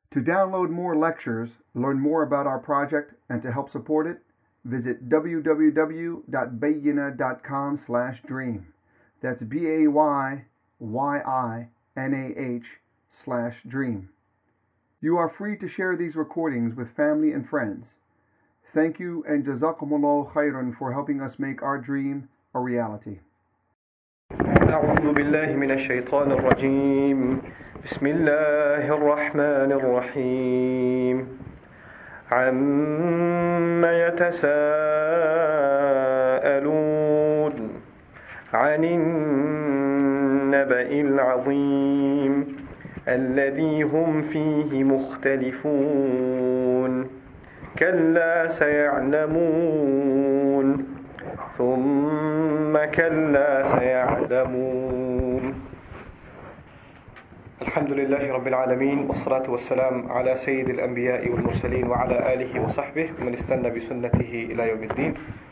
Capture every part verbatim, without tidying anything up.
To download more lectures, learn more about our project, and to help support it, visit w w w dot bayyina dot com slash dream. That's B A Y Y I N A H slash dream. You are free to share these recordings with family and friends. Thank you, and Jazakumullahu khairan for helping us make our dream a reality. أعوذ بالله من الشيطان الرجيم بسم الله الرحمن الرحيم عما يتساءلون عن النبأ العظيم الذي هم فيه مختلفون كلا سيعلمون ثم كلا سيعلمون. الحمد لله رب العالمين والصلاة والسلام على سيد الأنبياء والمرسلين وعلى آله وصحبه ومن استنى بسنته إلى يوم الدين.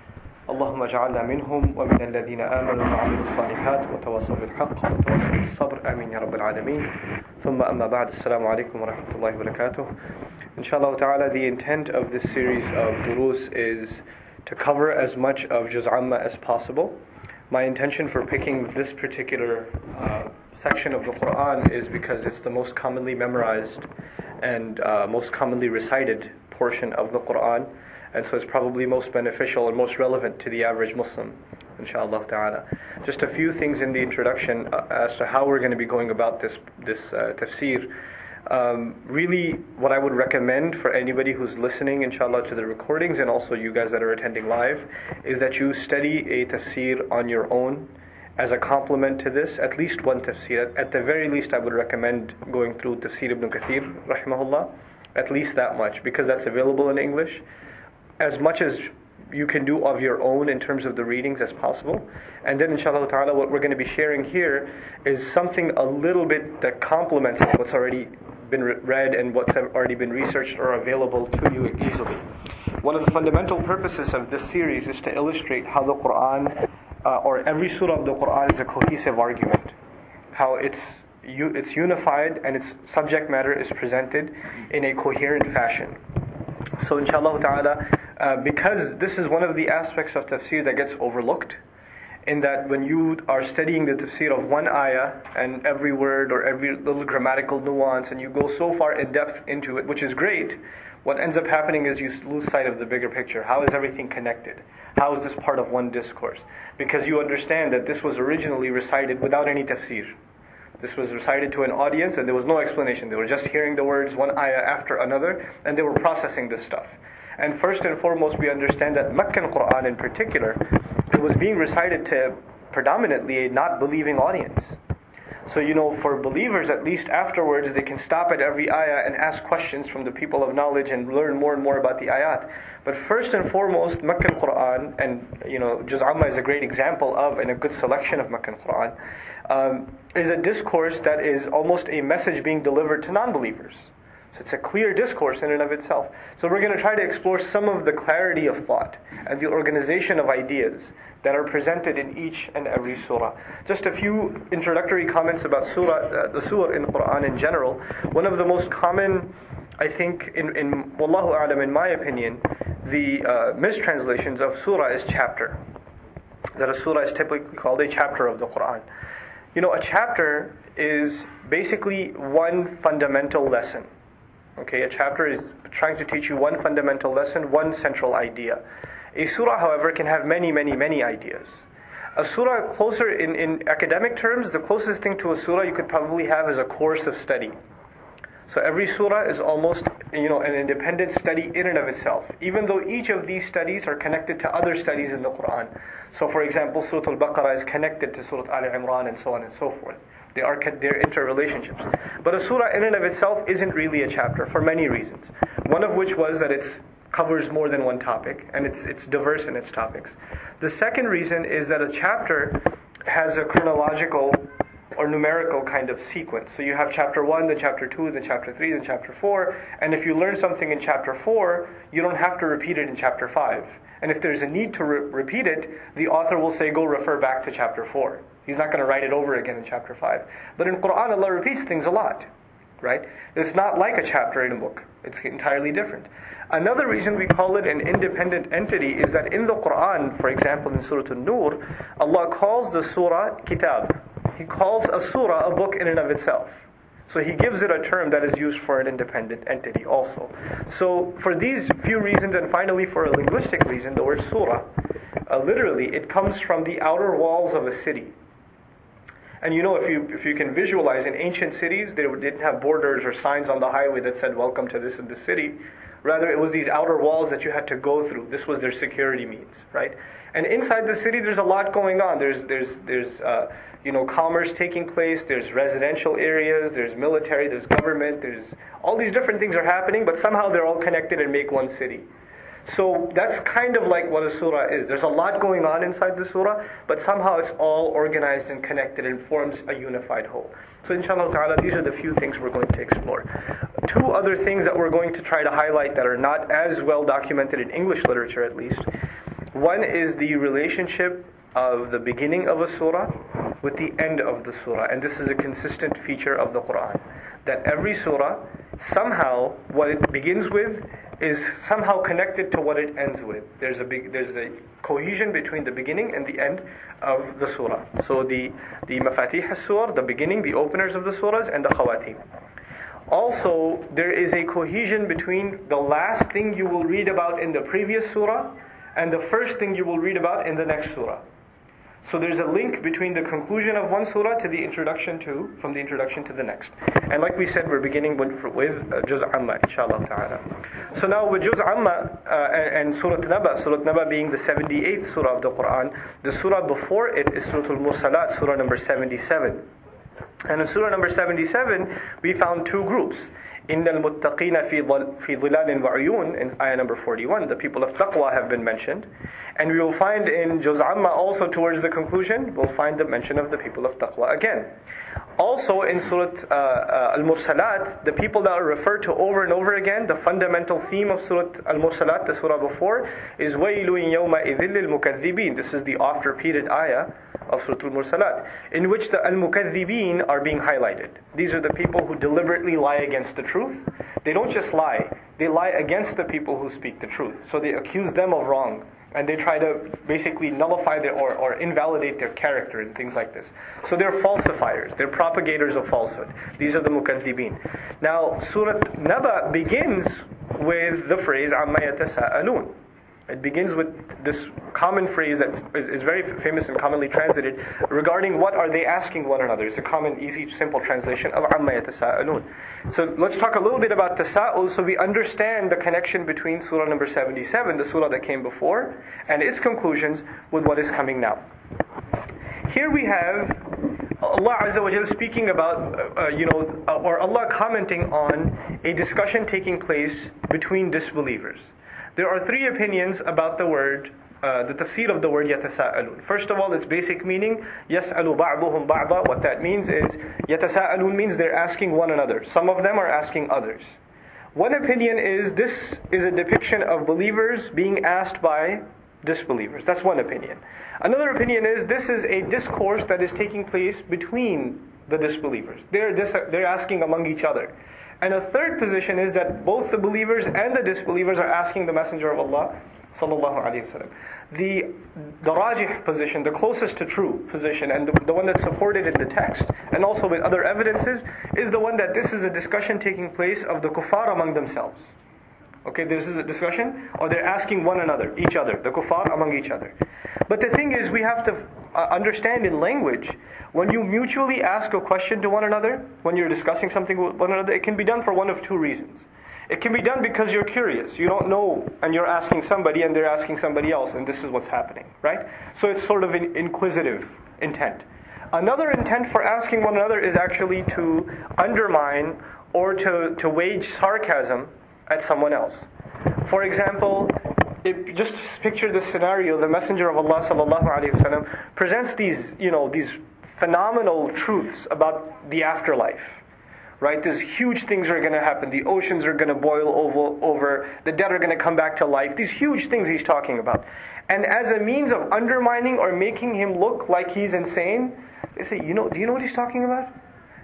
اللهم اجعلنا منهم ومن الذين آمنوا وعملوا الصالحات وتواصوا بالحق وتواصوا بالصبر آمين يا رب العالمين. ثم أما بعد السلام عليكم ورحمة الله وبركاته. Inshallah ta'ala, the intent of this series of durus is to cover as much of Juz Amma as possible. My intention for picking this particular uh, section of the Quran is because it's the most commonly memorized and uh, most commonly recited portion of the Quran, and so it's probably most beneficial and most relevant to the average Muslim, inshallah ta'ala. Just a few things in the introduction uh, as to how we're going to be going about this, this uh, tafsir. Um, really, what I would recommend for anybody who's listening, inshallah, to the recordings, and also you guys that are attending live, is that you study a tafsir on your own as a complement to this, at least one tafsir. At the very least, I would recommend going through Tafsir Ibn Kathir, rahimahullah, at least that much, because that's available in English. As much as you can do of your own in terms of the readings as possible. And then inshallah ta'ala, what we're going to be sharing here is something a little bit that complements what's already been read and what's already been researched or available to you easily. One of the fundamental purposes of this series is to illustrate how the Quran, uh, or every surah of the Quran, is a cohesive argument. How it's it's unified and its subject matter is presented in a coherent fashion. So inshallah ta'ala, uh, because this is one of the aspects of tafsir that gets overlooked, in that when you are studying the tafsir of one ayah and every word or every little grammatical nuance, and you go so far in depth into it, which is great, what ends up happening is you lose sight of the bigger picture. How is everything connected? How is this part of one discourse? Because you understand that this was originally recited without any tafsir. This was recited to an audience and there was no explanation. They were just hearing the words one ayah after another, and they were processing this stuff. And first and foremost, we understand that Meccan Quran in particular, it was being recited to predominantly a not believing audience. So, you know, for believers, at least afterwards, they can stop at every ayah and ask questions from the people of knowledge and learn more and more about the ayat. But first and foremost, Meccan Quran, and, you know, Juz Amma is a great example of, and a good selection of Meccan Quran, um, is a discourse that is almost a message being delivered to non-believers. So it's a clear discourse in and of itself. So we're going to try to explore some of the clarity of thought and the organization of ideas that are presented in each and every surah. Just a few introductory comments about surah, uh, the surah in Quran in general. One of the most common, I think, in, in Wallahu A'lam, in my opinion, the uh, mistranslations of surah is chapter. That a surah is typically called a chapter of the Quran. You know, a chapter is basically one fundamental lesson. Okay, a chapter is trying to teach you one fundamental lesson, one central idea. A surah, however, can have many, many, many ideas. A surah, closer in, in academic terms, the closest thing to a surah you could probably have is a course of study. So every surah is almost, you know, an independent study in and of itself, even though each of these studies are connected to other studies in the Quran. So for example, Surah Al-Baqarah is connected to Surah Al-Imran and so on and so forth. They are their interrelationships. But a surah in and of itself isn't really a chapter for many reasons. One of which was that it covers more than one topic and it's it's diverse in its topics. The second reason is that a chapter has a chronological or numerical kind of sequence. So you have chapter one, then chapter two, then chapter three, then chapter four. And if you learn something in chapter four, you don't have to repeat it in chapter five. And if there's a need to re- repeat it, the author will say, go refer back to chapter four. He's not going to write it over again in chapter five. But in Quran, Allah repeats things a lot. right? It's not like a chapter in a book. It's entirely different. Another reason we call it an independent entity is that in the Quran, for example, in Surah An-Nur, Allah calls the surah kitab. He calls a surah a book in and of itself. So He gives it a term that is used for an independent entity also. So for these few reasons, and finally for a linguistic reason, the word surah, uh, literally, it comes from the outer walls of a city. And you know, if you if you can visualize, in ancient cities, they didn't have borders or signs on the highway that said, welcome to this and this city. Rather, it was these outer walls that you had to go through. This was their security means, right? And inside the city, there's a lot going on. There's there's there's uh, you know commerce taking place. There's residential areas. There's military. There's government. There's all these different things are happening, but somehow they're all connected and make one city. So that's kind of like what a surah is. There's a lot going on inside the surah, but somehow it's all organized and connected and forms a unified whole. So inshallah ta'ala, these are the few things we're going to explore. Two other things that we're going to try to highlight that are not as well documented in English literature at least. One is the relationship of the beginning of a surah with the end of the surah. And this is a consistent feature of the Quran. That every surah, somehow, what it begins with is somehow connected to what it ends with. There's a big, there's a cohesion between the beginning and the end of the surah. So the the mafatih as-surah, the beginning, the openers of the surahs, and the khawatim. Also, there is a cohesion between the last thing you will read about in the previous surah and the first thing you will read about in the next surah. So there's a link between the conclusion of one surah to the introduction to, from the introduction to the next. And like we said, we're beginning with, with uh, Juz' Amma, inshallah ta'ala. So now with Juz' Amma uh, and, and Surah Naba, Surah Naba being the seventy-eighth surah of the Quran, the surah before it is Surah Al-Mursalat, surah number seventy-seven. And in surah number seventy-seven, we found two groups. إِنَّ الْمُتَّقِينَ فِي ظِلَالٍ وَعُيُونٍ, in ayah number forty-one, the people of taqwa have been mentioned. And we will find in Juz' Amma also towards the conclusion, we'll find the mention of the people of taqwa again. Also in Surah uh, uh, Al-Mursalat, the people that are referred to over and over again, the fundamental theme of Surah Al-Mursalat, the surah before, is وَيْلٌ يَوْمَئِذٍ لِلْمُكَذِّبِينَ. This is the oft-repeated ayah of Surah Al-Mursalat, in which the Al-Mukaththibin are being highlighted. These are the people who deliberately lie against the truth. They don't just lie, they lie against the people who speak the truth. So they accuse them of wrong. And they try to basically nullify their or, or invalidate their character and things like this. So they're falsifiers. They're propagators of falsehood. These are the mukaththibin. Now, Surah Naba begins with the phrase عَمَّا يَتَسَاءَلُونَ. It begins with this common phrase that is, is very famous and commonly translated regarding what are they asking one another. It's a common, easy, simple translation of عَمَّا يَتَسَاءَلُونَ. So let's talk a little bit about tasa'ul so we understand the connection between surah number seventy-seven, the surah that came before, and its conclusions with what is coming now. Here we have Allah Azza wa Jalla speaking about, uh, you know, uh, or Allah commenting on a discussion taking place between disbelievers. There are three opinions about the word, uh, the tafsir of the word yatasa'alun. First of all, its basic meaning, yas'alu ba'duhum ba'da. What that means is, yatasa'alun means they're asking one another. Some of them are asking others. One opinion is this is a depiction of believers being asked by disbelievers. That's one opinion. Another opinion is this is a discourse that is taking place between the disbelievers. They're, dis- they're asking among each other. And a third position is that both the believers and the disbelievers are asking the Messenger of Allah sallallahu alaihi wasallam. The the rajih position, the closest to true position, and the, the one that's supported in the text, and also with other evidences, is the one that this is a discussion taking place of the kuffar among themselves. Okay, this is a discussion, or they're asking one another, each other, the kuffar among each other. But the thing is, we have to uh, understand in language, when you mutually ask a question to one another, when you're discussing something with one another, it can be done for one of two reasons. It can be done because you're curious, you don't know, and you're asking somebody, and they're asking somebody else, and this is what's happening, right? So it's sort of an inquisitive intent. Another intent for asking one another is actually to undermine or to, to wage sarcasm at someone else. For example, if, just picture this scenario: the Messenger of Allah sallallahu alaihi wasallam presents these, you know, these phenomenal truths about the afterlife. Right? These huge things are going to happen. The oceans are going to boil over, over. The dead are going to come back to life. These huge things he's talking about. And as a means of undermining or making him look like he's insane, they say, you know, do you know what he's talking about?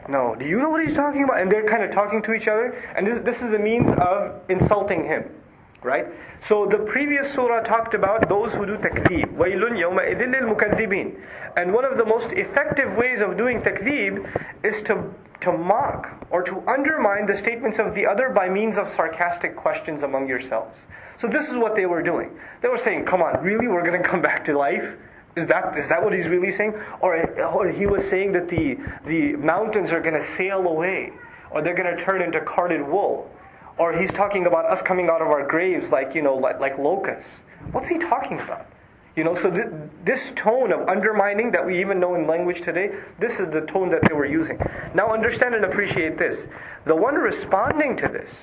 No. Do you know what he's talking about? And they're kind of talking to each other. And this, this is a means of insulting him. Right? So the previous surah talked about those who do takdeeb. وَيْلٌ يَوْمَئِذٍ لِلْمُكَذِّبِينَ. And one of the most effective ways of doing takdeeb is to, to mock or to undermine the statements of the other by means of sarcastic questions among yourselves. So this is what they were doing. They were saying, come on, really? We're going to come back to life? Is that is that what he's really saying? Or, or he was saying that the, the mountains are going to sail away. Or they're going to turn into carded wool. Or he's talking about us coming out of our graves like, you know, like, like locusts. What's he talking about? You know, so th- this tone of undermining that we even know in language today, this is the tone that they were using. Now understand and appreciate this. The one responding to this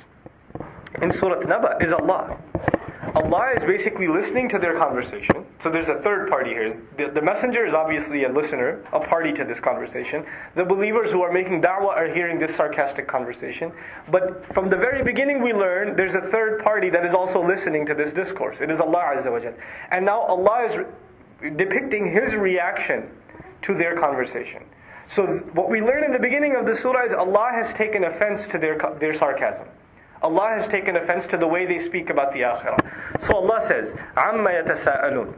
in Surah Naba is Allah. Allah is basically listening to their conversation. So there's a third party here. The, the messenger is obviously a listener, a party to this conversation. The believers who are making da'wah are hearing this sarcastic conversation. But from the very beginning we learn there's a third party that is also listening to this discourse. It is Allah Azza wa Jal. And now Allah is re- depicting His reaction to their conversation. So what we learn in the beginning of the surah is Allah has taken offense to their, their sarcasm. Allah has taken offense to the way they speak about the akhirah. So Allah says, عَمَّ يَتَسَاءَلُونَ.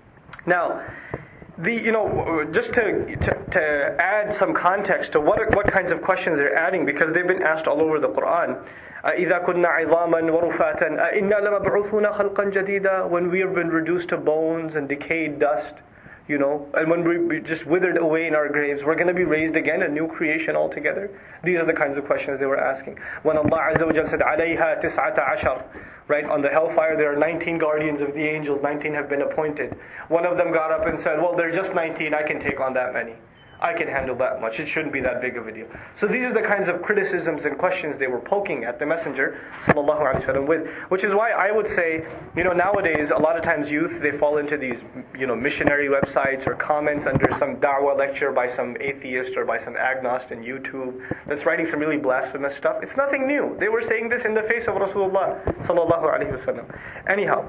Now, the you know just to, to to add some context to what what kinds of questions they're adding, because they've been asked all over the Quran. إِذَا كُنَّا عِظَامًا وَرُفَاتًا أَإِنَّا لَمَبْعُوثُونَ خَلْقًا جَدِيدًا. When we have been reduced to bones and decayed dust, you know, and when we, we just withered away in our graves, we're going to be raised again, a new creation altogether. These are the kinds of questions they were asking. When Allah Azza wa Jalla said, عَلَيْهَا تِسْعَةَ عَشَرَ. Right, on the hellfire there are nineteen guardians of the angels, nineteen have been appointed. One of them got up and said, well, there's just nineteen, I can take on that many. I can handle that much. It shouldn't be that big of a deal. So these are the kinds of criticisms and questions they were poking at the Messenger sallallahu alaihi wasallam with. Which is why I would say, you know, nowadays a lot of times youth, they fall into these, you know, missionary websites or comments under some da'wah lecture by some atheist or by some agnostic on YouTube that's writing some really blasphemous stuff. It's nothing new. They were saying this in the face of Rasulullah sallallahu alaihi wasallam. Anyhow.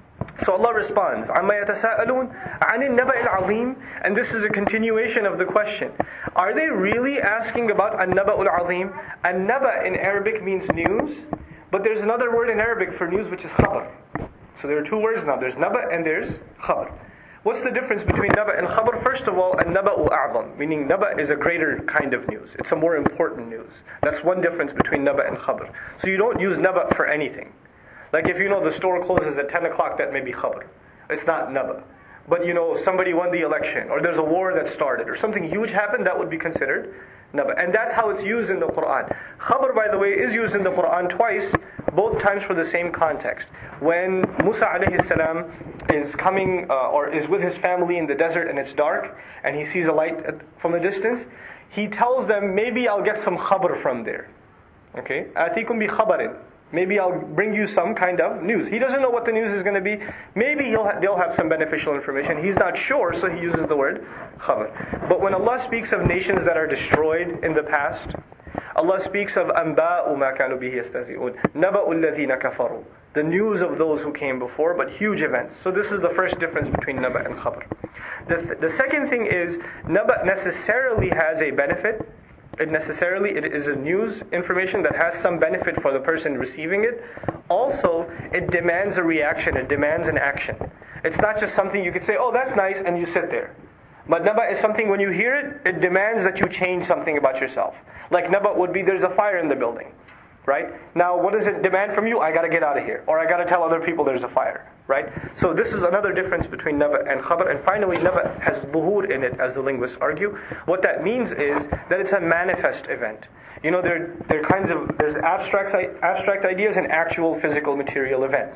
So Allah responds, عَمَّا يَتَسَاءَلُونَ عَنِ النَّبَإِ الْعَظِيمِ. And this is a continuation of the question. Are they really asking about an-naba'ul azim? An-naba in Arabic means news, but there's another word in Arabic for news which is khabar. So there are two words now. There's naba and there's khabar. What's the difference between naba and khabar? First of all, an-naba'u a'zam, meaning naba is a greater kind of news. It's a more important news. That's one difference between naba and khabar. So you don't use naba for anything. Like if you know the store closes at ten o'clock, that may be khabar. It's not naba. But you know, somebody won the election, or there's a war that started, or something huge happened, that would be considered naba. And that's how it's used in the Quran. Khabar, by the way, is used in the Quran twice, both times for the same context. When Musa alayhi salam is coming, uh, or is with his family in the desert and it's dark, and he sees a light from a distance, he tells them, maybe I'll get some khabar from there. Okay? Atikum bi khabarin. Maybe I'll bring you some kind of news. He doesn't know what the news is going to be. Maybe he'll ha- they'll have some beneficial information. He's not sure, so he uses the word khabar. But when Allah speaks of nations that are destroyed in the past, Allah speaks of أَنْبَاءُ مَا كَانُوا بِهِ يَسْتَهْزِئُونَ نَبَأُ الَّذِينَ كَفَرُوا. The news of those who came before, but huge events. So this is the first difference between naba and khabar. The, th- the second thing is, naba necessarily has a benefit. It necessarily, it is a news information that has some benefit for the person receiving it. Also, it demands a reaction, it demands an action. It's not just something you could say, oh, that's nice, and you sit there. But naba is something, when you hear it, it demands that you change something about yourself. Like naba would be, there's a fire in the building. Right? Now, what does it demand from you? I gotta get out of here. Or I gotta tell other people there's a fire. Right? So this is another difference between naba and khabar. And finally, naba has dhuhur in it, as the linguists argue. What that means is that it's a manifest event. You know, there, there are kinds of, there's abstract, abstract ideas and actual physical material events.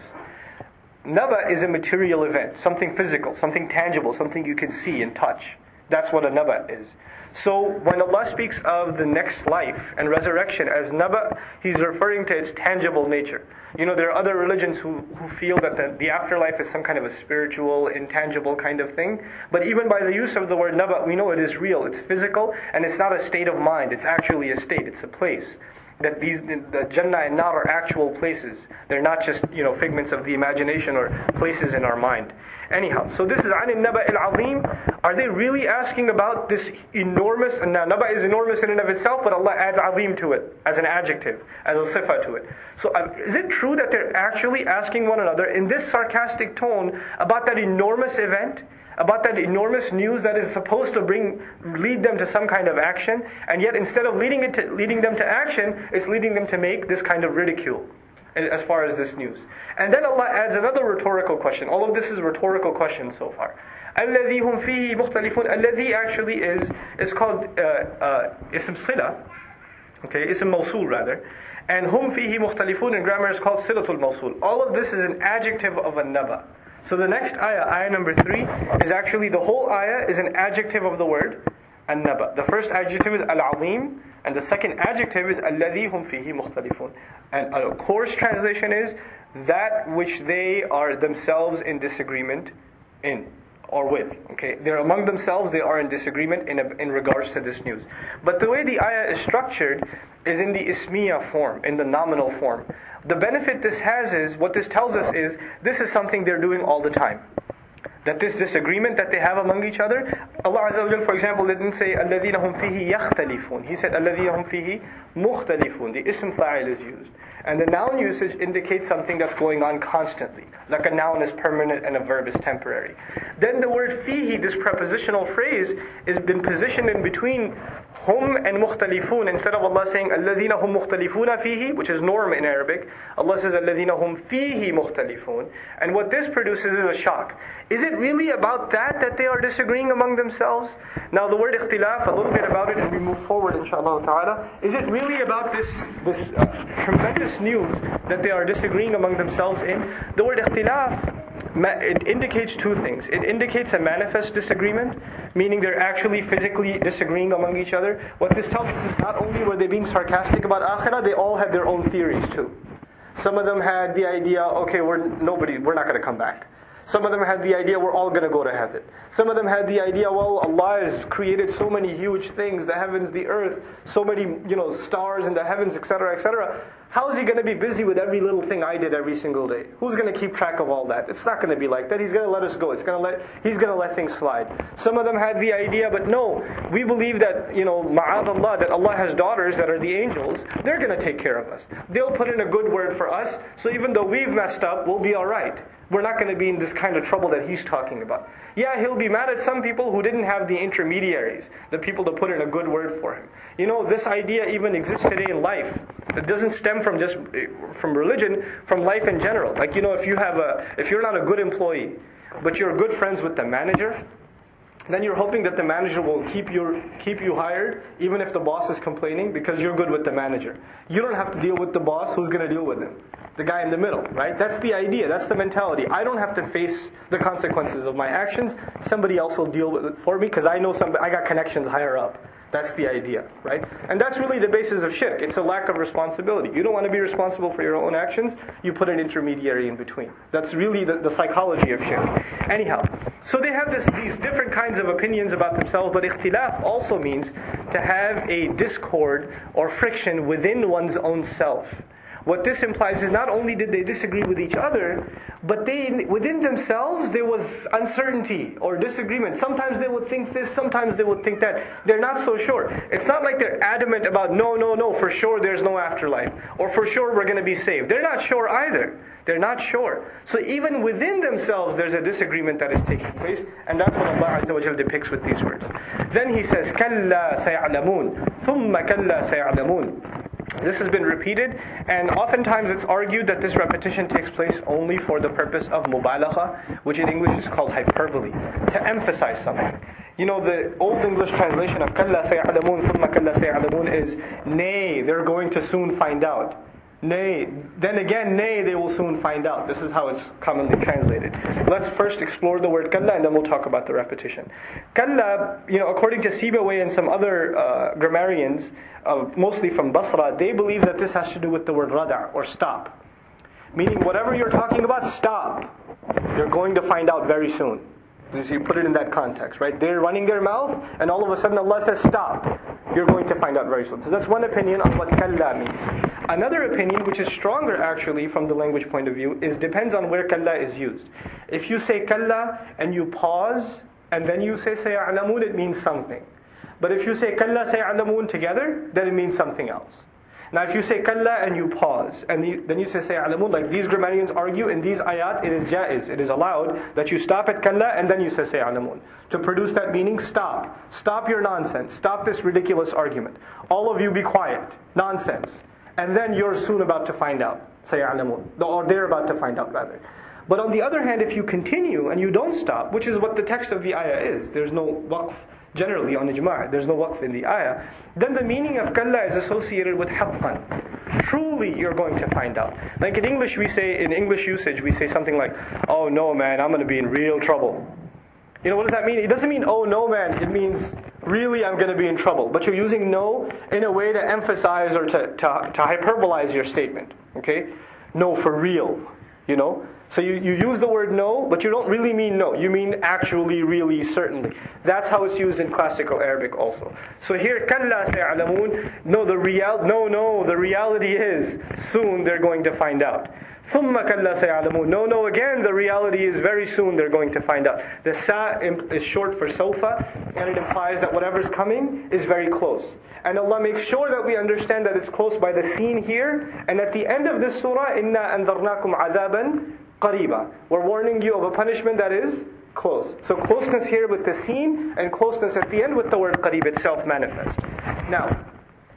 Naba is a material event, something physical, something tangible, something you can see and touch. That's what a naba is. So when Allah speaks of the next life and resurrection as naba, He's referring to its tangible nature. You know, there are other religions who, who feel that the, the afterlife is some kind of a spiritual, intangible kind of thing. But even by the use of the word naba, we know it is real. It's physical, and it's not a state of mind. It's actually a state. It's a place. that these the Jannah and Nar are actual places. They're not just, you know, figments of the imagination or places in our mind. Anyhow, so this is عن النبأ العظيم. Are they really asking about this enormous, and now Naba is enormous in and of itself, but Allah adds azim to it as an adjective, as a sifa to it. So uh, is it true that they're actually asking one another in this sarcastic tone about that enormous event, about that enormous news that is supposed to bring, lead them to some kind of action, and yet instead of leading it to, leading them to action, it's leading them to make this kind of ridicule as far as this news. And then Allah adds another rhetorical question. All of this is rhetorical questions so far. الَّذِي هُمْ فِيهِ مُخْتَلِفُونَ. الَّذِي actually is is called uh, uh, ism sila, okay, ism mawsul rather, and hum fihi mukhtalifun in grammar is called silatul mawsul. All of this is an adjective of a naba. So the next ayah, ayah number three, is actually the whole ayah is an adjective of the word an-naba. The first adjective is al-azim, and the second adjective is alladhi hum fihi mukhtalifun. And a coarse translation is that which they are themselves in disagreement in or with. Okay, they're among themselves, they are in disagreement in a, in regards to this news. But the way the ayah is structured is in the ismiya form, in the nominal form. The benefit this has is, what this tells us is, this is something they're doing all the time. That this disagreement that they have among each other, Allah Azza wa Jal, for example, didn't say الَّذِينَ هُمْ فِيهِ يَخْتَلِفُونَ. He said الَّذِينَ هُمْ فِيهِ مُخْتَلِفُونَ. The ism fa'il is used. And the noun usage indicates something that's going on constantly. Like a noun is permanent and a verb is temporary. Then the word fihi, this prepositional phrase, is been positioned in between hum and mukhtalifun. Instead of Allah saying الَّذِينَ هُمْ مُخْتَلِفُونَ فِيهِ, which is norm in Arabic, Allah says الَّذِينَ هُمْ فِيهِ مُخْتَلِفُونَ. And what this produces is a shock. Is it really about that that they are disagreeing among themselves? Now the word ikhtilaf, a little bit about it and we move forward inshallah ta'ala. Is it really about this, this uh, tremendous news that they are disagreeing among themselves in? The word ikhtilaf, it indicates two things. It indicates a manifest disagreement, meaning they're actually physically disagreeing among each other. What this tells us is not only were they being sarcastic about akhirah, they all had their own theories too. Some of them had the idea, okay, we're nobody, we're not going to come back. Some of them had the idea we're all going to go to heaven. Some of them had the idea, well, Allah has created so many huge things, the heavens, the earth, so many, you know, stars in the heavens, et cetera, et cetera. How is He going to be busy with every little thing I did every single day? Who's going to keep track of all that? It's not going to be like that. He's going to let us go. It's going to let He's going to let things slide. Some of them had the idea, but no, we believe that, you know, ma'ad Allah, that Allah has daughters that are the angels. They're going to take care of us. They'll put in a good word for us. So even though we've messed up, we'll be all right. We're not going to be in this kind of trouble that He's talking about. Yeah, He'll be mad at some people who didn't have the intermediaries, the people to put in a good word for Him. You know, this idea even exists today in life. It doesn't stem from just from religion, from life in general. Like, you know, if you have a, if you're not a good employee, but you're good friends with the manager, then you're hoping that the manager will keep you keep you hired, even if the boss is complaining, because you're good with the manager. You don't have to deal with the boss. Who's going to deal with him? The guy in the middle, right? That's the idea. That's the mentality. I don't have to face the consequences of my actions. Somebody else will deal with it for me because I know some. I got connections higher up. That's the idea, right? And that's really the basis of shirk. It's a lack of responsibility. You don't want to be responsible for your own actions. You put an intermediary in between. That's really the, the psychology of shirk. Anyhow, so they have this, these different kinds of opinions about themselves, but ikhtilaf also means to have a discord or friction within one's own self. What this implies is not only did they disagree with each other, but they within themselves there was uncertainty or disagreement. Sometimes they would think this, sometimes they would think that. They're not so sure. It's not like they're adamant about no, no, no, for sure there's no afterlife, or for sure we're going to be saved. They're not sure either. They're not sure. So even within themselves there's a disagreement that is taking place, and that's what Allah Azza wa Jalla depicts with these words. Then He says, كَلَّا سَيَعْلَمُونَ ثُمَّ كَلَّا سَيَعْلَمُونَ. This has been repeated, and oftentimes it's argued that this repetition takes place only for the purpose of mubalagha, which in English is called hyperbole, to emphasize something. You know, the Old English translation of كَلَّا سَيَعْلَمُونَ ثُمَّ كَلَّا سَيَعْلَمُونَ is, nay, they're going to soon find out. Nay, then again, nay, they will soon find out. This is how it's commonly translated. Let's first explore the word kalla, and then we'll talk about the repetition. Kalla, you know, according to Sibawayh and some other uh, grammarians, uh, mostly from Basra, they believe that this has to do with the word rada', or stop. Meaning, whatever you're talking about, stop. You're going to find out very soon. So you put it in that context, right? They're running their mouth, and all of a sudden Allah says, stop. You're going to find out very soon. So that's one opinion on what kalla means. Another opinion, which is stronger actually from the language point of view, is depends on where kalla is used. If you say kalla and you pause, and then you say saya'lamun, it means something. But if you say kalla saya'lamun together, then it means something else. Now if you say kalla and you pause, and you, then you say saya'lamun, like these grammarians argue, in these ayat it is jaiz, it is allowed that you stop at kalla and then you say saya'lamun. To produce that meaning, stop. Stop your nonsense. Stop this ridiculous argument. All of you be quiet. Nonsense. And then you're soon about to find out. Saya'lamun. Or they're about to find out rather. But on the other hand, if you continue and you don't stop, which is what the text of the ayah is, there's no waqf generally on ijma', there's no waqf in the ayah, then the meaning of kalla is associated with haqqan. Truly you're going to find out. Like in English we say, in English usage we say something like, oh no man, I'm going to be in real trouble. You know, what does that mean? It doesn't mean, oh no man, it means really I'm going to be in trouble. But you're using no in a way to emphasize or to, to, to hyperbolize your statement. Okay? No, for real. You know? So you, you use the word no, but you don't really mean no. You mean actually, really, certainly. That's how it's used in classical Arabic also. So here, kalla saya'lamun, no, the real, no, no, the reality is, soon they're going to find out. Thumma kalla saya'lamun, no, no, again, the reality is very soon they're going to find out. The sa is short for sofa, and it implies that whatever's coming is very close. And Allah makes sure that we understand that it's close by the scene here. And at the end of this surah, inna anzarnakum adaban qariba. We're warning you of a punishment that is close. So closeness here with the scene, and closeness at the end with the word qarib itself manifest. Now,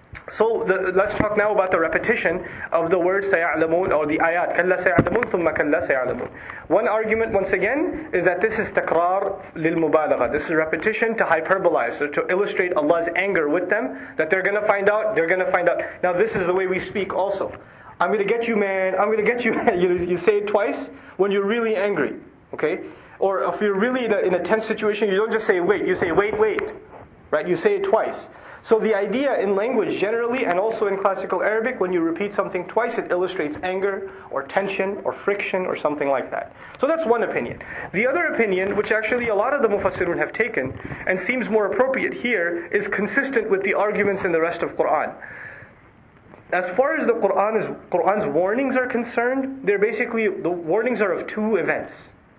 so the, let's talk now about the repetition of the word saya'lamun, or the ayat. Kalla saya'lamun, thumma kalla saya'lamun. One argument, once again, is that this is takrar lil mubalagha. This is repetition to hyperbolize, so to illustrate Allah's anger with them, that they're going to find out, they're going to find out. Now this is the way we speak also. I'm going to get you, man. I'm going to get you. you. You say it twice when you're really angry. Okay? Or if you're really in a, in a tense situation, you don't just say wait. You say wait, wait. Right? You say it twice. So the idea in language generally, and also in classical Arabic, when you repeat something twice, it illustrates anger or tension or friction or something like that. So that's one opinion. The other opinion, which actually a lot of the mufassirun have taken, and seems more appropriate here, is consistent with the arguments in the rest of Qur'an. As far as the Qur'an is, Qur'an's warnings are concerned, they're basically, the warnings are of two events.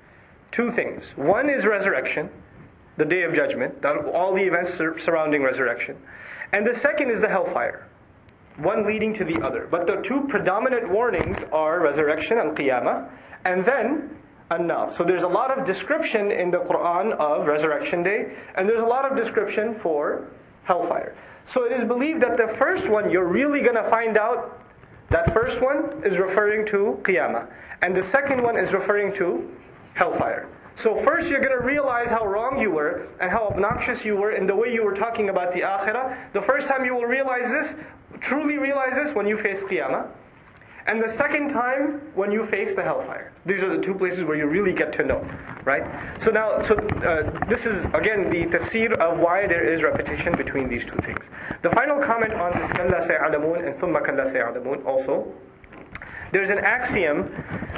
Two things. One is resurrection, the day of judgment, all the events surrounding resurrection. And the second is the hellfire. One leading to the other. But the two predominant warnings are resurrection and qiyamah, and then an-nar. So there's a lot of description in the Qur'an of resurrection day, and there's a lot of description for hellfire. So it is believed that the first one, you're really going to find out, that first one is referring to qiyamah. And the second one is referring to hellfire. So first you're going to realize how wrong you were and how obnoxious you were in the way you were talking about the akhirah. The first time you will realize this, truly realize this, when you face qiyamah. And the second time when you face the hellfire. These are the two places where you really get to know, right? So now, so uh, this is again the tafsir of why there is repetition between these two things. The final comment on this kalla saya'lamun and thumma kalla saya'lamun also. There's an axiom,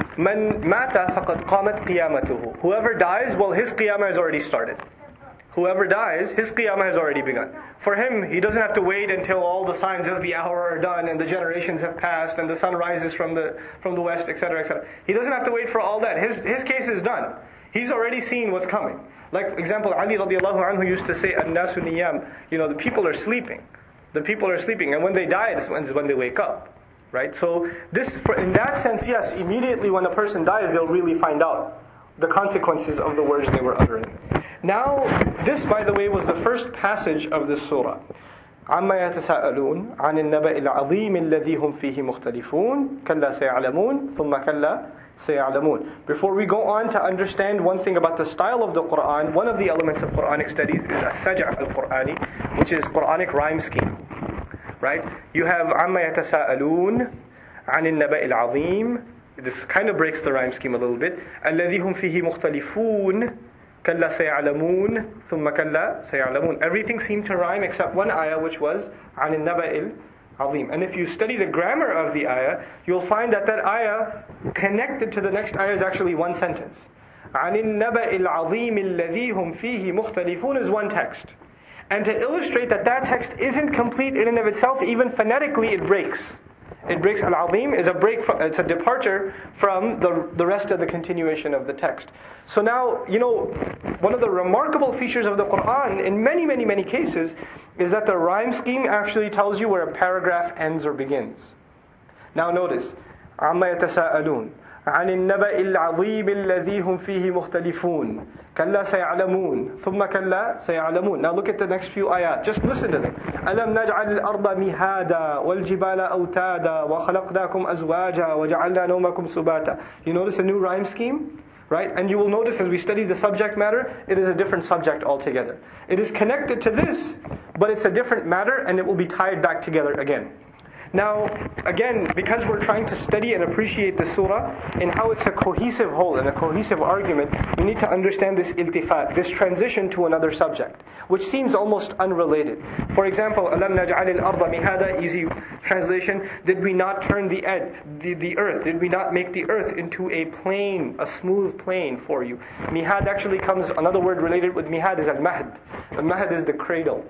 man mata faqad qamat qiyamatuhu. Whoever dies, well, his qiyamah has already started. Whoever dies, his qiyamah has already begun. For him, he doesn't have to wait until all the signs of the hour are done and the generations have passed and the sun rises from the from the west, et cetera, et cetera. He doesn't have to wait for all that. His his case is done. He's already seen what's coming. Like, for example, Ali radiallahu anhu used to say, "An-nasu niyam." You know, the people are sleeping. The people are sleeping, and when they die, it's when, it's when they wake up. Right? So this, in that sense, yes, immediately when a person dies, they'll really find out the consequences of the words they were uttering. Now, this, by the way, was the first passage of this surah. عَمَّا يَتَسَاءَلُونَ عَنِ النَّبَإِ الْعَظِيمِ الَّذِي هُمْ فِيهِ مُخْتَلِفُونَ كَلَّا سَيَعْلَمُونَ ثُمَّ كَلَّا سَيَعْلَمُونَ. Before we go on to understand one thing about the style of the Qur'an, one of the elements of Quranic studies is as-Saj' al-Qur'ani, which is Quranic rhyme scheme. Right? You have عَمَّا يَتَسَاءَلُونَ عَنِ النَّبَإِ الْعَظِيمِ. This kind of breaks the rhyme scheme a little bit. الَّذِي هُمْ فِيهِ مُخْتَلِفُونَ كَلَّا سَيَعْلَمُونَ ثُمَّ كَلَّا سَيَعْلَمُونَ. Everything seemed to rhyme except one ayah, which was عَنِ النَّبَإِ الْعَظِيمِ. And if you study the grammar of the ayah, you'll find that that ayah connected to the next ayah is actually one sentence. عن النبأ العظيم الذي هم فيه مختلفون is one text. And to illustrate that that text isn't complete in and of itself, even phonetically it breaks. It breaks. Al-Azim is a break from, it's a departure from the, the rest of the continuation of the text. So now, you know, one of the remarkable features of the Quran in many, many, many cases is that the rhyme scheme actually tells you where a paragraph ends or begins. Now notice, عَمَّا يَتَسَاءَلُونَ عن النبأ العظيم الذي هم فيه مختلفون كلا سيعلمون ثم كلا سيعلمون. Now look at the next few ayat. Just listen to them. ألم نجعل الأرض مهادا والجبال أوتادا وخلقناكم أزواجا وجعلنا نومكم سباتا. You notice a new rhyme scheme? Right? And you will notice as we study the subject matter, it is a different subject altogether. It is connected to this, but it's a different matter and it will be tied back together again. Now, again, because we're trying to study and appreciate the surah and how it's a cohesive whole and a cohesive argument, we need to understand this iltifat, this transition to another subject, which seems almost unrelated. For example, أَلَمْ نَجْعَلِ الْأَرْضَ مِهَادًا, easy translation, did we not turn the, ed, the, the earth, did we not make the earth into a plain, a smooth plain for you? Mihad actually comes, another word related with mihad is al-mahd. Al-mahd is the cradle,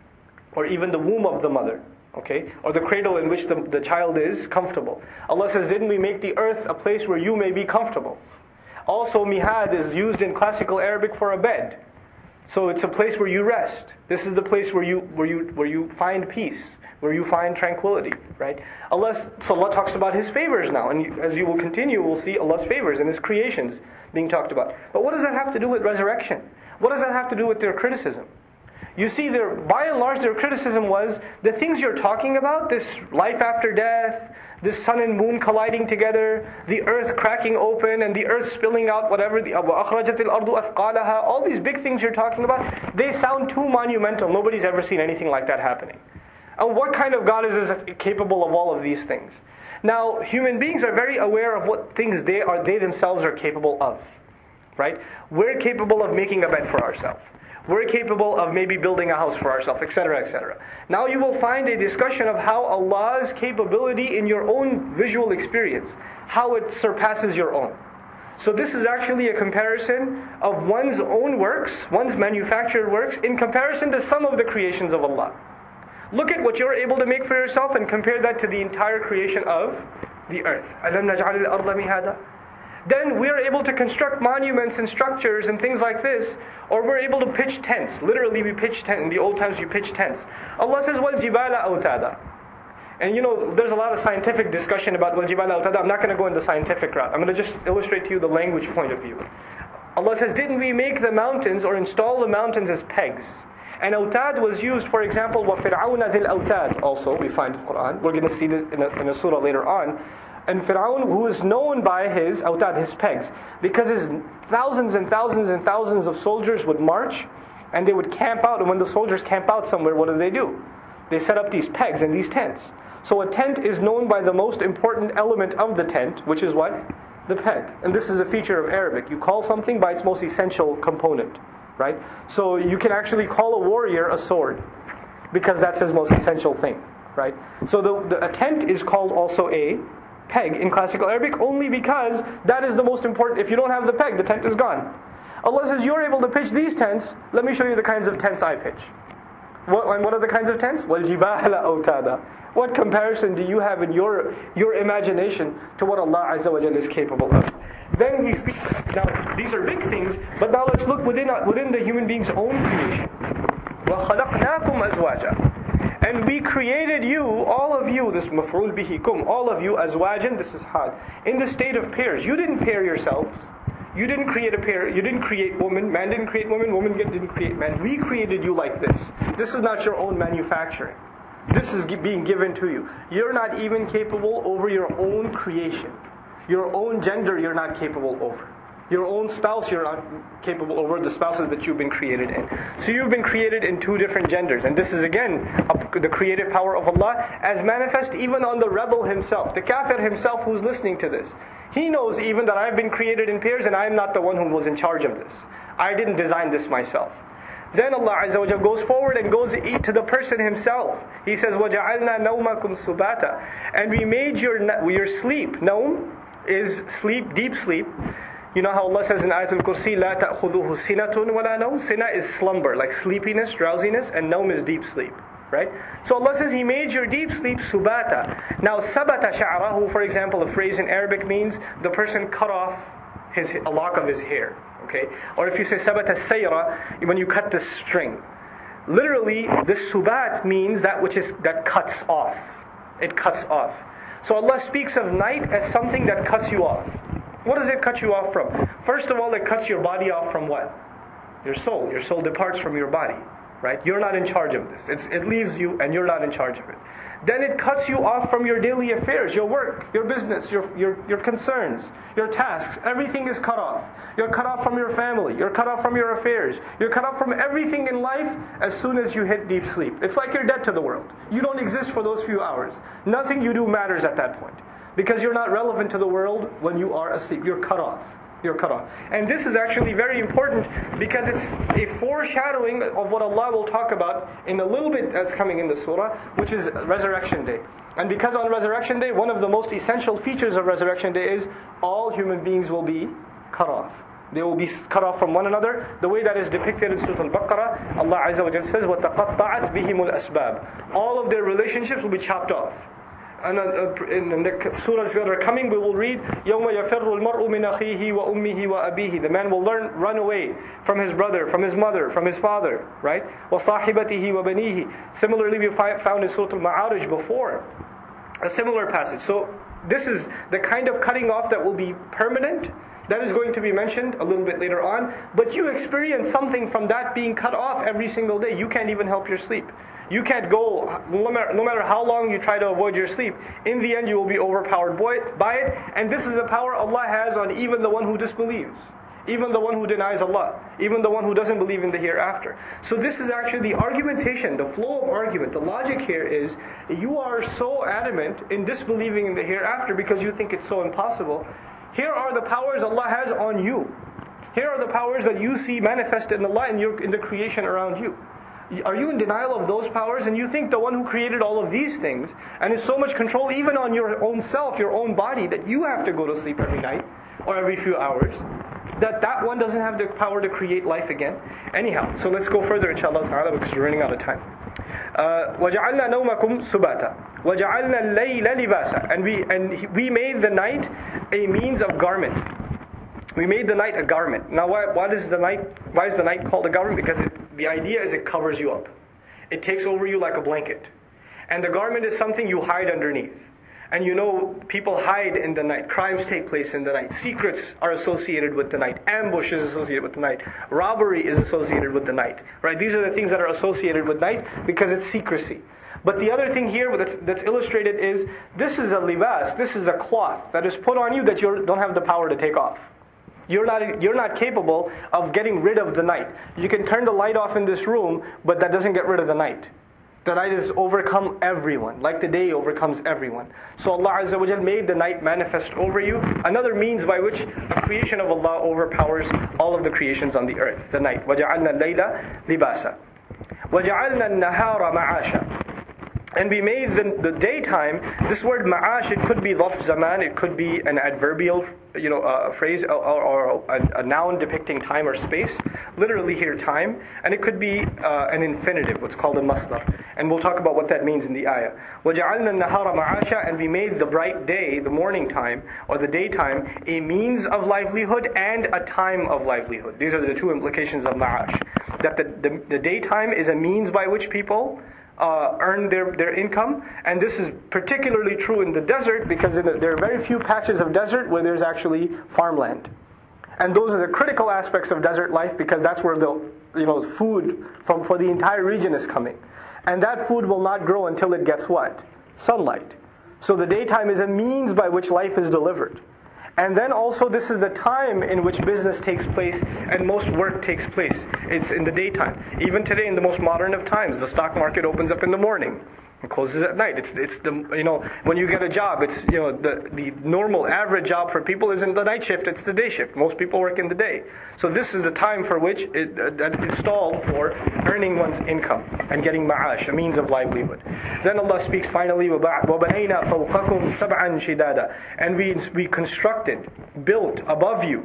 or even the womb of the mother. Okay, or the cradle in which the, the child is comfortable. Allah says, didn't we make the earth a place where you may be comfortable? Also, mihad is used in classical Arabic for a bed. So it's a place where you rest. This is the place where you where you where you find peace, where you find tranquility, right? Allah, so Allah talks about His favors now, and you, as you will continue, we'll see Allah's favors and His creations being talked about. But what does that have to do with resurrection? What does that have to do with their criticism? You see, their, by and large, their criticism was the things you're talking about, this life after death, this sun and moon colliding together, the earth cracking open and the earth spilling out whatever, the وَأَخْرَجَتِ الْأَرْضُ أَثْقَالَهَا, all these big things you're talking about, they sound too monumental. Nobody's ever seen anything like that happening. And what kind of God is this that's capable of all of these things? Now, human beings are very aware of what things they are, they themselves are capable of, right? We're capable of making a bed for ourselves. We're capable of maybe building a house for ourselves, et cetera, et cetera. Now you will find a discussion of how Allah's capability in your own visual experience, how it surpasses your own. So this is actually a comparison of one's own works, one's manufactured works, in comparison to some of the creations of Allah. Look at what you're able to make for yourself and compare that to the entire creation of the earth. أَلَمْ نَجْعَلِ الْأَرْضَ مِهَادًا. Then we're able to construct monuments and structures and things like this, or we're able to pitch tents. Literally we pitch tents. In the old times we pitch tents. Allah says, وَالْجِبَالَ أَوْتَادًا. And you know, there's a lot of scientific discussion about وَالْجِبَالَ أَوْتَادًا. I'm not going to go into the scientific route. I'm going to just illustrate to you the language point of view. Allah says, didn't we make the mountains or install the mountains as pegs? And awtad was used, for example, وَفِرْعَوْنَ ذِي الْأَوْتَادِ also, we find in the Quran. We're going to see this in a, in a surah later on. And Fir'aun, who is known by his awtad, his pegs, because his thousands and thousands and thousands of soldiers would march and they would camp out. And when the soldiers camp out somewhere, what do they do? They set up these pegs and these tents. So a tent is known by the most important element of the tent, which is what? The peg. And this is a feature of Arabic. You call something by its most essential component, right? So you can actually call a warrior a sword because that's his most essential thing, right? So the, the a tent is called also a peg in classical Arabic only because that is the most important. If you don't have the peg, the tent is gone. Allah says, you're able to pitch these tents. Let me show you the kinds of tents I pitch. What, and what are the kinds of tents? وَالْجِبَالَ أَوْتَادًا. What comparison do you have in your your imagination to what Allah Azza wa Jalla is capable of? Then He speaks. Now these are big things, but now let's look within within the human being's own creation. وَخَلَقْنَاكُمْ أَزْوَاجًا. And we created you, all of you, this maf'ul bihi kum, all of you, azwajan, this is had, in the state of pairs. You didn't pair yourselves. You didn't create a pair. You didn't create woman. Man didn't create woman. Woman didn't create man. We created you like this. This is not your own manufacturing. This is being given to you. You're not even capable over your own creation. Your own gender you're not capable over. Your own spouse you're not capable over, the spouses that you've been created in. So you've been created in two different genders. And this is again a, the creative power of Allah as manifest even on the rebel himself. The kafir himself who's listening to this. He knows even that I've been created in pairs and I'm not the one who was in charge of this. I didn't design this myself. Then Allah Azza wa Jalla goes forward and goes to the person himself. He says, وَجَعَلْنَا نَوْمَكُمْ سُبَاتًا. And we made your your sleep, naum is sleep, deep sleep. You know how Allah says in Ayatul Kursi, لا تأخذه سنة ولا نوم. Sina is slumber, like sleepiness, drowsiness, and naum is deep sleep. Right? So Allah says He made your deep sleep subata. Now sabata sha'rahu, for example, a phrase in Arabic means the person cut off his a lock of his hair. Okay? Or if you say sabata sayra, when you cut the string. Literally, this subat means that which is that cuts off. It cuts off. So Allah speaks of night as something that cuts you off. What does it cut you off from? First of all, it cuts your body off from what? Your soul. Your soul departs from your body. Right? You're not in charge of this. It's, it leaves you and you're not in charge of it. Then it cuts you off from your daily affairs, your work, your business, your, your, your concerns, your tasks. Everything is cut off. You're cut off from your family. You're cut off from your affairs. You're cut off from everything in life as soon as you hit deep sleep. It's like you're dead to the world. You don't exist for those few hours. Nothing you do matters at that point. Because you're not relevant to the world when you are asleep. You're cut off. You're cut off. And this is actually very important because it's a foreshadowing of what Allah will talk about in a little bit as coming in the surah, which is Resurrection Day. And because on Resurrection Day, one of the most essential features of Resurrection Day is all human beings will be cut off. They will be cut off from one another. The way that is depicted in Surah Al-Baqarah, Allah Azza wa Jalla says, وَتَقَطَّعَتْ بِهِمُ الْأَسْبَابِ. All of their relationships will be chopped off. And in the surahs that are coming, we will read, يَوْمَ يَفِرُّ الْمَرْءُ مِنْ أَخِيهِ وَأُمِّهِ وَأَبِيهِ. The man will learn, run away from his brother, from his mother, from his father, right? وَصَاحِبَتِهِ وَبَنِيهِ. Similarly, we found in Surah Al-Ma'arij before a similar passage. So this is the kind of cutting off that will be permanent. That is going to be mentioned a little bit later on. But you experience something from that being cut off every single day. You can't even help your sleep. You can't go, no matter, no matter how long you try to avoid your sleep, in the end you will be overpowered by it. And this is a power Allah has on even the one who disbelieves, even the one who denies Allah, even the one who doesn't believe in the hereafter. So this is actually the argumentation, the flow of argument. The logic here is, you are so adamant in disbelieving in the hereafter because you think it's so impossible. Here are the powers Allah has on you. Here are the powers that you see manifested in Allah and in the creation around you. Are you in denial of those powers? And you think the one who created all of these things and is so much control even on your own self, your own body, that you have to go to sleep every night or every few hours, that that one doesn't have the power to create life again? Anyhow, so let's go further inshallah ta'ala because we're running out of time. Uh, وَجَعَلْنَا نَوْمَكُمْ سُبَاتًا وَجَعَلْنَا اللَّيْلَ لِبَاسًا. And we and we made the night a means of garment. We made the night a garment. Now, why, why is the night? Why is the night called a garment? Because it, the idea is it covers you up. It takes over you like a blanket, and the garment is something you hide underneath. And you know, people hide in the night. Crimes take place in the night. Secrets are associated with the night. Ambush is associated with the night. Robbery is associated with the night. Right? These are the things that are associated with night because it's secrecy. But the other thing here that's, that's illustrated is this is a libas. This is a cloth that is put on you that you don't have the power to take off. You're not, you're not capable of getting rid of the night. You can turn the light off in this room, but that doesn't get rid of the night. The night has overcome everyone, like the day overcomes everyone. So Allah Azza wa Jal made the night manifest over you. Another means by which a creation of Allah overpowers all of the creations on the earth, the night. وَجَعَلْنَا اللَّيْلَ لِبَاسًا وَجَعَلْنَا النَّهَارَ مَعَاشًا. And we made the, the daytime, this word ma'ash, it could be dhaf zaman, it could be an adverbial you know, uh, phrase or, or a, a noun depicting time or space, literally here time, and it could be uh, an infinitive, what's called a masdar. And we'll talk about what that means in the ayah. وَجَعَلْنَا النَّهَارَ مَعَاشًا. And we made the bright day, the morning time, or the daytime, a means of livelihood and a time of livelihood. These are the two implications of ma'ash. That the, the, the daytime is a means by which people Uh, earn their, their income, and this is particularly true in the desert because in the, there are very few patches of desert where there's actually farmland, and those are the critical aspects of desert life because that's where the you know food from for the entire region is coming, and that food will not grow until it gets what? Sunlight. So the daytime is a means by which life is delivered. And then also this is the time in which business takes place and most work takes place. It's in the daytime. Even today in the most modern of times, the stock market opens up in the morning and closes at night. It's it's the you know when you get a job, it's you know the the normal average job for people isn't the night shift, it's the day shift. Most people work in the day. So this is the time for which it uh, that is installed for earning one's income and getting ma'ash, a means of livelihood. Then Allah speaks finally, وَبَنَيْنَا فَوْقَكُمْ سَبْعًا شِدَادًا. And we we constructed, built above you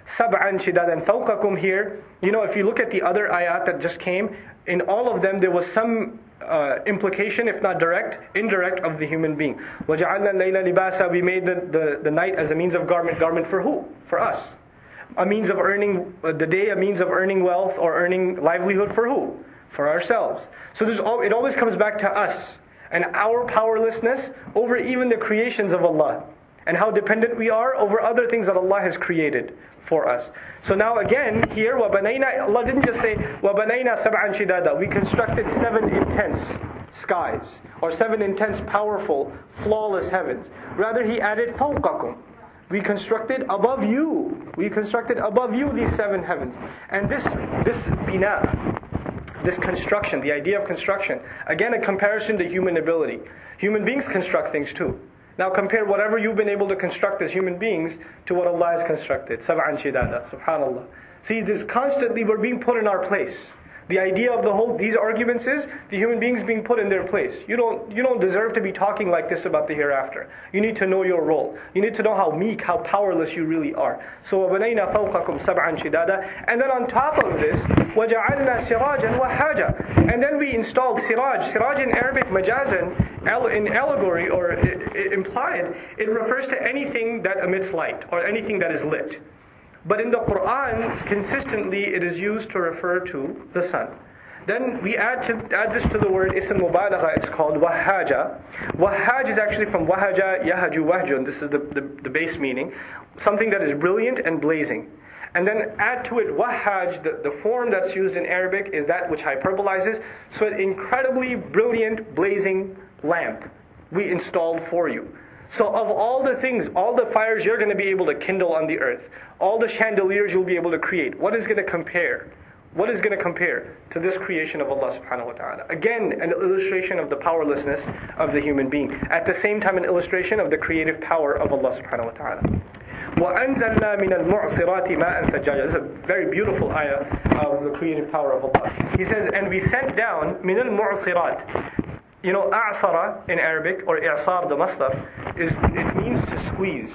سَبْعًا شِدَادًا فَوْقَكُمْ here, you know, if you look at the other ayat that just came, in all of them there was some uh, implication, if not direct, indirect, of the human being. وَجَعَلْنَا اللَّيْلَ لِبَاسًا, we made the, the, the night as a means of garment. Garment for who? For us. A means of earning, uh, the day a means of earning wealth or earning livelihood for who? For ourselves. So there's all, it always comes back to us and our powerlessness over even the creations of Allah, and how dependent we are over other things that Allah has created for us. So now again, here, وَبَنَيْنَا, Allah didn't just say, وَبَنَيْنَا سَبْعًا شِدَادًا, we constructed seven intense skies, or seven intense, powerful, flawless heavens. Rather, He added فَوْقَكُمْ, we constructed above you. We constructed above you these seven heavens. And this, this bina, this construction, the idea of construction, again a comparison to human ability. Human beings construct things too. Now compare whatever you've been able to construct as human beings to what Allah has constructed. Sab'an shidada, subhanallah. See, this constantly we're being put in our place. The idea of the whole these arguments is the human beings being put in their place. You don't you don't deserve to be talking like this about the hereafter. You need to know your role. You need to know how meek, how powerless you really are. So وَبَنَيْنَا فَوْقَكُمْ سَبْعًا شِدَادًا, and then on top of this, وَجَعَلْنَا سِرَاجًا وَحَاجًا, and then we installed siraj. Siraj in Arabic, majazan, in allegory or implied, it refers to anything that emits light or anything that is lit. But in the Quran, consistently it is used to refer to the sun. Then we add to add this to the word ism mubalagha, it's called wahaja. Wahaj is actually from wahaja, yahaju, wahjun. This is the, the, the base meaning. Something that is brilliant and blazing. And then add to it wahaj, the, the form that's used in Arabic is that which hyperbolizes. So an incredibly brilliant, blazing lamp we installed for you. So of all the things, all the fires you're going to be able to kindle on the earth, all the chandeliers you'll be able to create, what is going to compare? What is going to compare to this creation of Allah subhanahu wa ta'ala? Again, an illustration of the powerlessness of the human being. At the same time, an illustration of the creative power of Allah subhanahu wa ta'ala. وَأَنزَلْنَا مِنَ الْمُعْصِرَاتِ مَاءً ثَجَّاجًا. This is a very beautiful ayah of the creative power of Allah. He says, and we sent down مِنَ الْمُعْصِرَاتِ. You know, a'sara in Arabic, or i'sar, the masdar, is, it means to squeeze.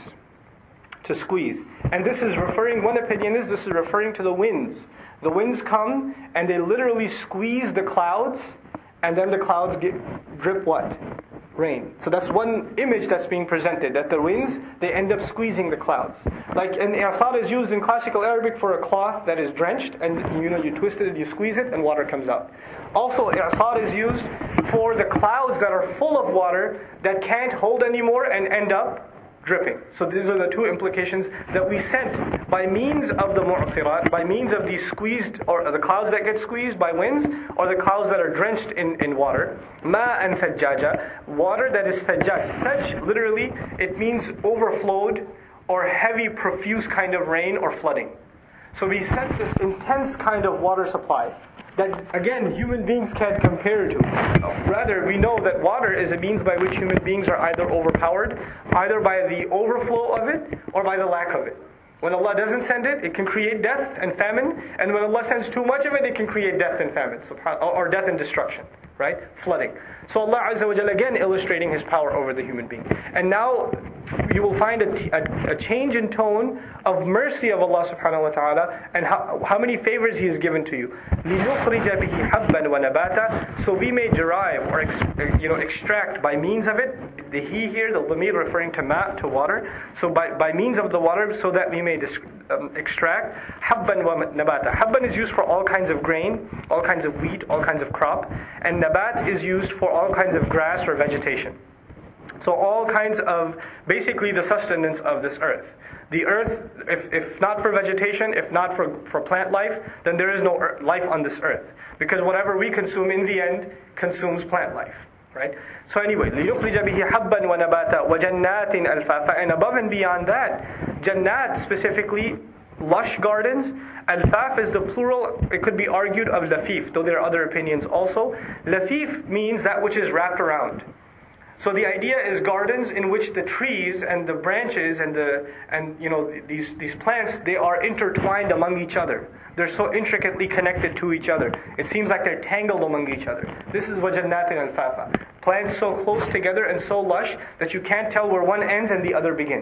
To squeeze. And this is referring, one opinion is this is referring to the winds. The winds come and they literally squeeze the clouds, and then the clouds get, drip what? Rain. So that's one image that's being presented, that the winds, they end up squeezing the clouds. Like, and i'sar is used in classical Arabic for a cloth that is drenched, and you know, you twist it, you squeeze it, and water comes out. Also, i'sar is used for the clouds that are full of water that can't hold anymore and end up dripping. So these are the two implications that we sent by means of the mu'sirat, by means of these squeezed, or the clouds that get squeezed by winds, or the clouds that are drenched in, in water. Ma'an thajjaja, water that is thajjaj. Thajj, literally, it means overflowed or heavy, profuse kind of rain or flooding. So we sent this intense kind of water supply that, again, human beings can't compare to. Rather, we know that water is a means by which human beings are either overpowered, either by the overflow of it, or by the lack of it. When Allah doesn't send it, it can create death and famine, and when Allah sends too much of it, it can create death and famine, or death and destruction, right? Flooding. So Allah Azza wa Jalla again illustrating His power over the human being. And now you will find a, a, a change in tone of mercy of Allah subhanahu wa ta'ala, and how, how many favors He has given to you. لِنُخْرِجَ بِهِ حَبًّا وَنَبَاتًا. So we may derive or ex, you know extract by means of it, the He here, the lamir referring to ma, to water. So by, by means of the water, so that we may dis, um, extract حَبًّا وَنَبَاتًا. Habban is used for all kinds of grain, all kinds of wheat, all kinds of crop. And nabat is used for all kinds of grass or vegetation. So all kinds of, basically the sustenance of this earth. The earth, if, if not for vegetation, if not for, for plant life, then there is no earth, life on this earth. Because whatever we consume in the end consumes plant life. Right? So anyway, لِيُخْرِجَ بِهِ حَبًّا وَنَبَاتًا وَجَنَّاتٍ أَلْفَافًا. And above and beyond that, Jannat specifically, lush gardens. Al-Faf is the plural, it could be argued, of Lafif, though there are other opinions also. Lafif means that which is wrapped around. So the idea is gardens in which the trees and the branches and the and you know these these plants, they are intertwined among each other. They're so intricately connected to each other. It seems like they're tangled among each other. This is wajannatin al-fafa. Plants so close together and so lush that you can't tell where one ends and the other begins.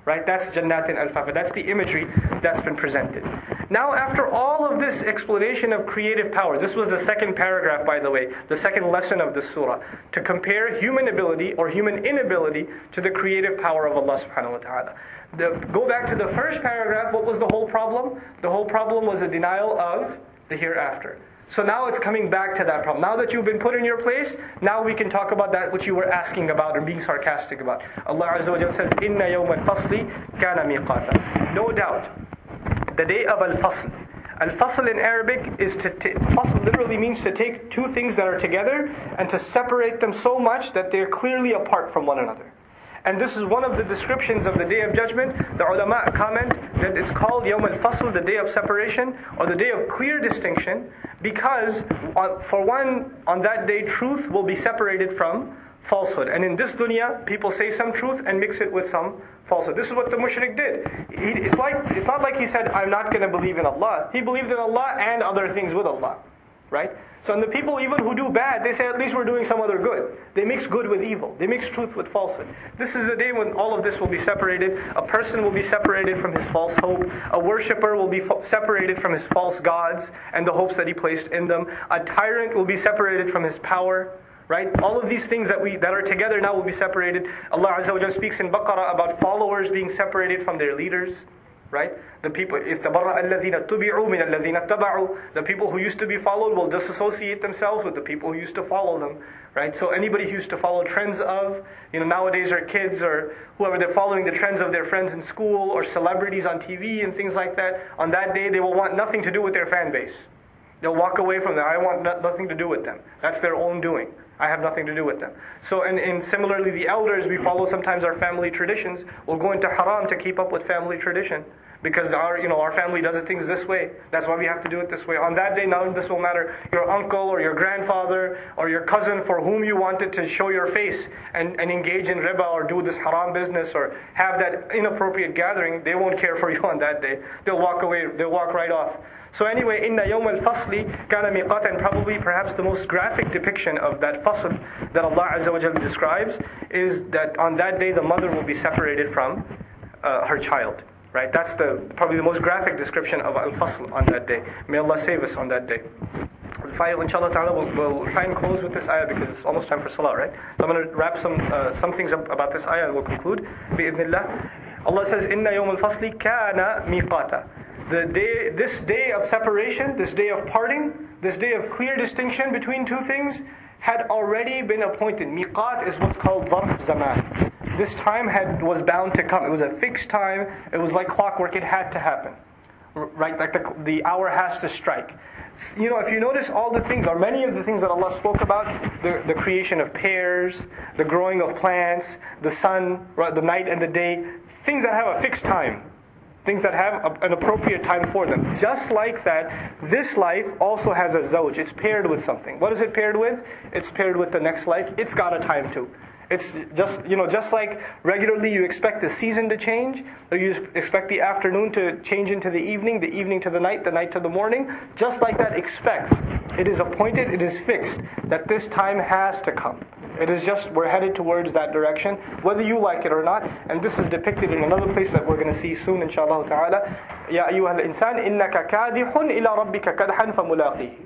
Right? That's Jannatin Alfafa. That's the imagery that's been presented. Now, after all of this explanation of creative power, this was the second paragraph, by the way, the second lesson of this surah, to compare human ability or human inability to the creative power of Allah subhanahu wa ta'ala. The, go back to the first paragraph, what was the whole problem? The whole problem was a denial of the hereafter. So now it's coming back to that problem. Now that you've been put in your place, now we can talk about that which you were asking about and being sarcastic about. Allah Azza wa Jalla says, Inna yawm al-fasli kana miqata. No doubt, the day of al-fasl. Al-fasl in Arabic is to t- fasl literally means to take two things that are together and to separate them so much that they're clearly apart from one another. And this is one of the descriptions of the Day of Judgment. The ulama comment that it's called Yawm al-Fasl, the day of separation, or the day of clear distinction, because on, for one, on that day truth will be separated from falsehood. And in this dunya, people say some truth and mix it with some falsehood. This is what the mushrik did. He, it's, like, it's not like he said, I'm not going to believe in Allah. He believed in Allah and other things with Allah. Right? So and the people even who do bad, they say at least we're doing some other good. They mix good with evil. They mix truth with falsehood. This is a day when all of this will be separated. A person will be separated from his false hope. A worshipper will be fo- separated from his false gods and the hopes that he placed in them. A tyrant will be separated from his power. Right? All of these things that we that are together now will be separated. Allah Azza wa Jalla speaks in Baqarah about followers being separated from their leaders. Right? The people, الَّذِينَ تُبِعُوا مِنَ الَّذِينَ اتَّبَعُوا. The people who used to be followed will disassociate themselves with the people who used to follow them. Right? So anybody who used to follow trends of, you know, nowadays are kids or whoever, they're following the trends of their friends in school or celebrities on T V and things like that. On that day, they will want nothing to do with their fan base. They'll walk away from them. I want no, nothing to do with them. That's their own doing. I have nothing to do with them. So, and, and similarly, the elders, we follow sometimes our family traditions. We'll go into haram to keep up with family tradition. Because our, you know, our family does things this way. That's why we have to do it this way. On that day, none of this will matter. Your uncle or your grandfather or your cousin for whom you wanted to show your face and, and engage in riba or do this haram business or have that inappropriate gathering, they won't care for you on that day. They'll walk away. They'll walk right off. So anyway, inna yawm al-fasli kana miqata, and probably perhaps the most graphic depiction of that fasl that Allah Azza wa Jalla describes is that on that day the mother will be separated from uh, her child. Right? That's the probably the most graphic description of al-fasl on that day. May Allah save us on that day. Inshallah ta'ala, we'll, we'll try and close with this ayah because it's almost time for salah, right? So I'm going to wrap some uh, some things up about this ayah and we'll conclude. Bi-idhnillah. Allah says, Inna yawm al-fasli kana miqata. The day, this day of separation, this day of parting, this day of clear distinction between two things had already been appointed. Miqat is what's called dharf zaman. This time had was bound to come. It was a fixed time. It was like clockwork. It had to happen. Right? Like the, the hour has to strike. You know, if you notice all the things, or many of the things that Allah spoke about, the, the creation of pears, the growing of plants, the sun, the night and the day, things that have a fixed time. Things that have a, an appropriate time for them. Just like that, this life also has a zawj. It's paired with something. What is it paired with? It's paired with the next life. It's got a time too. It's just, you know, just like regularly you expect the season to change, or you expect the afternoon to change into the evening, the evening to the night, the night to the morning. Just like that, expect. It is appointed, it is fixed, that this time has to come. It is just, we're headed towards that direction, whether you like it or not. And this is depicted in another place that we're going to see soon, inshallah ta'ala. Ya ayyuha al-insan, innaka kadihun ila rabbika kadhan famulaqihi.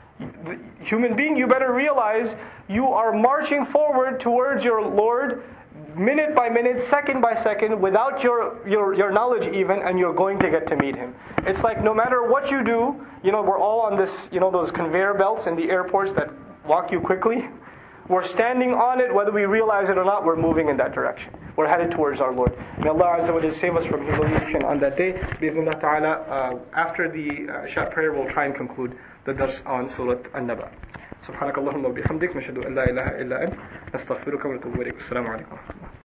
Human being, you better realize you are marching forward towards your Lord minute by minute, second by second, without your, your, your knowledge even, and you're going to get to meet Him. It's like no matter what you do, you know, we're all on this, you know, those conveyor belts in the airports that walk you quickly. We're standing on it, whether we realize it or not, we're moving in that direction. We're headed towards our Lord. May Allah Azza wa Jalla save us from humiliation on that day. Bi-idhnillah ta'ala, uh, after the uh, Isha prayer, we'll try and conclude the dars on Surah An-Naba. سبحانك اللهم وبحمدك نشهد أن لا إله إلا أنت نستغفرك ونتوب إليك. السلام عليكم ورحمة الله.